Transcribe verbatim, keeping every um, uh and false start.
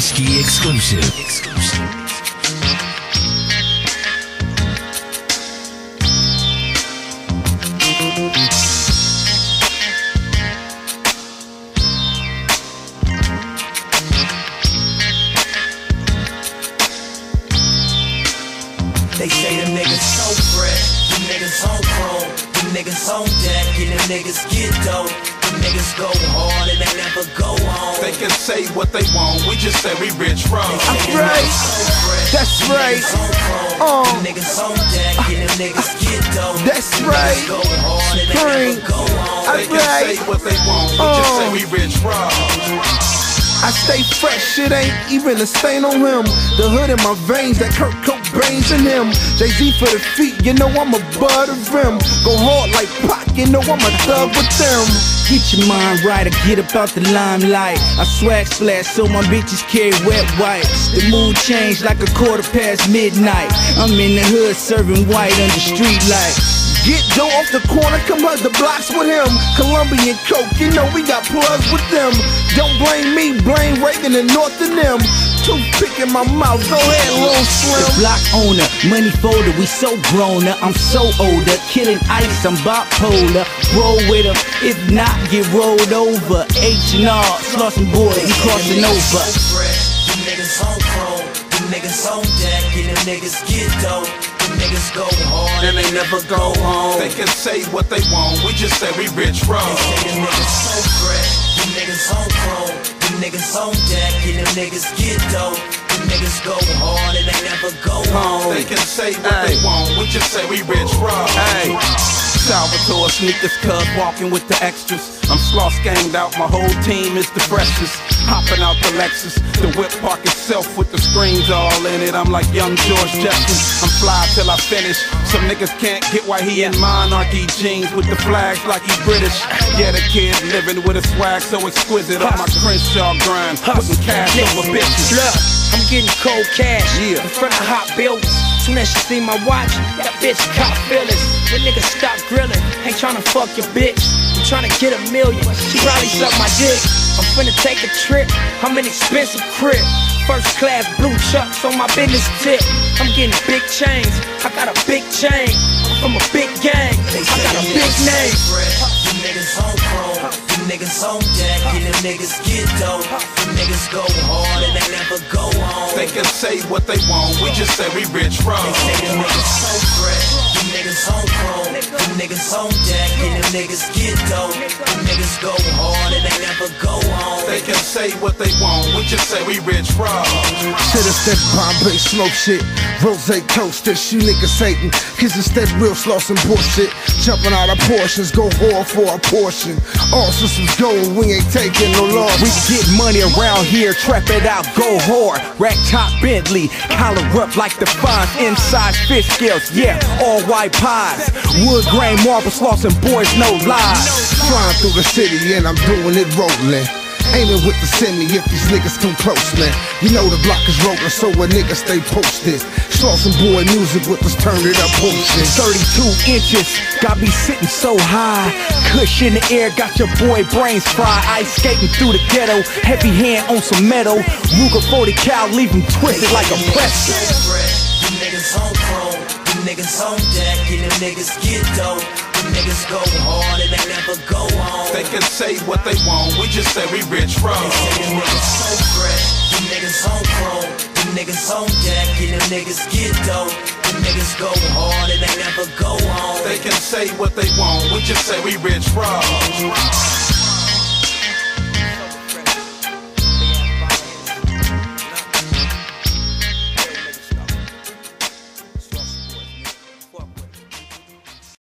Whiskey exclusive. Exclusive. They say the niggas so fresh, the niggas on chrome, the niggas on deck, and the niggas get dope. The niggas go hard and they never go home. They can say what they want, we just say we rich from. That's right, that's right. Uh, the niggas on deck, and the niggas get dope. That's right. Go hard and they never go home. They can say what they want, we just say we rich from. I stay fresh, it ain't even a stain on him. The hood in my veins, that Kurt Cobain's in him. Jay-Z for the feet, you know I'm a bud of him. Go hard like Pac, you know I'm a thug with them. Get your mind right or get up out the limelight. I swag splash so my bitches carry wet wipes. The mood changed like a quarter past midnight. I'm in the hood serving white under street lights. Get dough off the corner, come hug the blocks with him. Colombian coke, you know we got plugs with them. Don't blame me, blame Reagan and North and them. Toothpick in my mouth, go ahead, little Slim. The block owner, money folder, we so grown up. I'm so older, killing ice, I'm bipolar. Roll with him, if not, get rolled over. H and R, Slauson boy, we crossing over. The niggas on chrome, the niggas on deck, and the niggas get dope. Niggas go hard and they never go home. They can say what they want, we just say we rich from. They say the niggas so fresh, the niggas on chrome, the niggas on deck, and the niggas get dope. The niggas go hard and they never go home. They can say what Ay. they want, we just say we rich from. Hey, Salvatore sneakers, cuz walking with the extras. I'm sloss ganged out, my whole team is the freshest. Hopping out the Lexus, the whip park itself with the screens all in it. I'm like young George Jetson, I'm fly till I finish. Some niggas can't get why he in monarchy jeans with the flags like he British. Yeah, the kid living with a swag so exquisite on my Crenshaw grind, putting cash over bitches. Look, I'm getting cold cash Yeah. in front of hot buildings. Soon as she see my watch, that bitch cop feelings. When niggas stop grilling, ain't tryna fuck your bitch. I'm tryna get a million, she probably suck my dick. I'm finna take a trip, I'm an expensive crib. First class blue chucks on my business tip. I'm getting big chains, I got a big chain. I'm from a big gang, I got a big name. The niggas on chrome, the niggas on deck, and the niggas get dope. The niggas go hard and they never go home. They can say what they want, we just say we rich from. They say the niggas so fresh, the niggas on chrome, the niggas on deck, and the niggas get dope. The niggas go hard and they never go home. They can say what they want, we just say we rich from. Shit, it's that Bombay smoke shit. Rose toast, this you niggas hating. Cause it's that real Slauson bullshit. Jumping out of portions, go hard for a portion. All systems go, we ain't taking no loss. We get money around here, trap it out, go hard. Rack top Bentley, collar up like the fines. Inside fish scales, yeah, all white pies. Wood grain marble, Slauson boys, no lies. Flying through the city and I'm doing it rolling. Aiming with the semi if these niggas come close, man. You know the block is rolling, so a nigga stay posted. Slauson boy music with us, turn it up bullshit. thirty-two inches, got me sitting so high. Cush in the air, got your boy brains fried. Ice skating through the ghetto, heavy hand on some metal. Ruger forty cal, leave him twisted like a pretzel. The niggas on chrome, the niggas on deck, and the niggas get dope. The niggas go hard and they never go home. They can say what they want, we just say we rich from. They say the niggas so fresh, the niggas on chrome, the niggas on deck, and the niggas get dope. The niggas go hard and they never go home. They can say what they want, we just say we rich from.